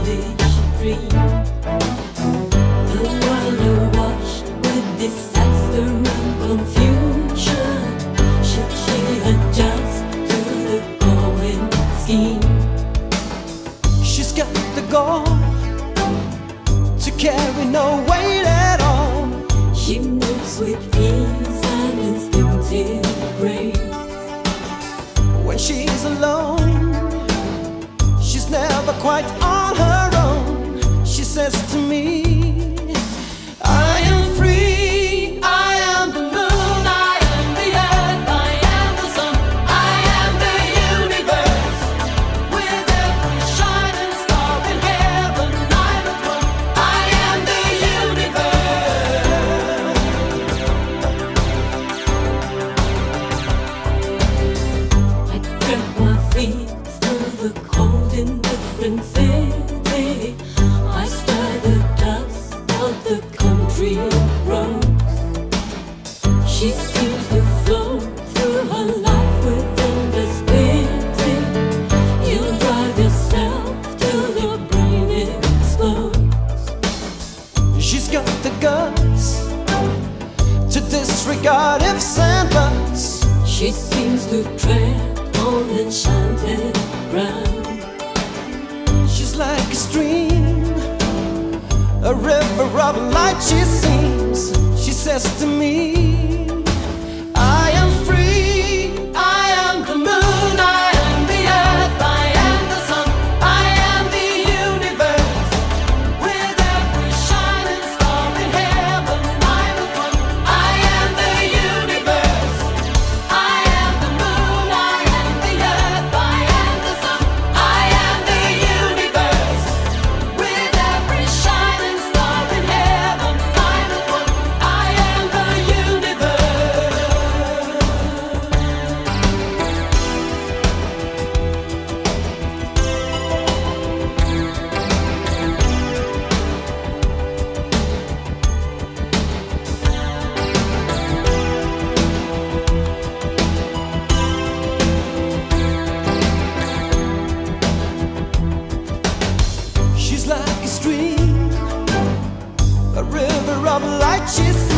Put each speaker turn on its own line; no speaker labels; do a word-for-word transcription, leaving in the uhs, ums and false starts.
foolish dream. The world awash with disaster and confusion. Should she adjust to the going scheme?
She's got the gall to carry no weight at all.
She moves with ease and instinctive grace.
When she's alone, she's never quite on her own. She says to me, I am free, I am the moon, I am the earth, I am the sun, I am the universe. With every shining star in heaven, I'm at one. I am the universe.
I drag my feet through the cold indifferent city. I stir the dust of the country roads. She seems to float through her life with endless pity. You drive yourself till your brain explodes.
She's got the guts to disregard ifs and buts.
She seems to tread on enchanted ground.
She's like a stream, a river of light she seems. She says to me, I am free, I am the moon, I am the earth, I am the sun, I am the universe. With every shining star in heaven, I'm at one. I am the universe. I am the moon, I am the earth, I am the sun, I am the universe. With every shining star in heaven, I'm at one. I am the universe. She's like a stream, a river of light she sees.